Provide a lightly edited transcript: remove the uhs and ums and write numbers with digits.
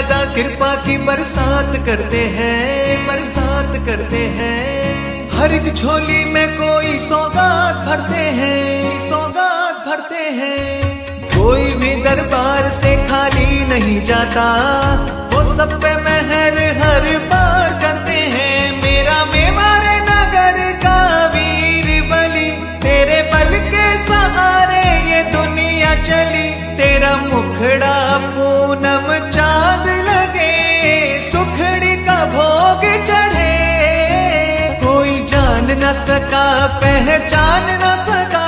दादा कृपा की बरसात करते हैं, बरसात करते हैं। हर एक झोली में कोई सौगात भरते हैं, सौगात भरते हैं। कोई भी दरबार से खाली नहीं जाता, वो सब पे मेहर हर बार करते हैं। मेरा मेवाड़ नगर का वीर बलि, तेरे बल के सहारे ये दुनिया चली। तेरा मुखड़ा पूनम चाँद लगे, सुखड़ी का भोग चढ़े। कोई जान न सका, पहचान न सका,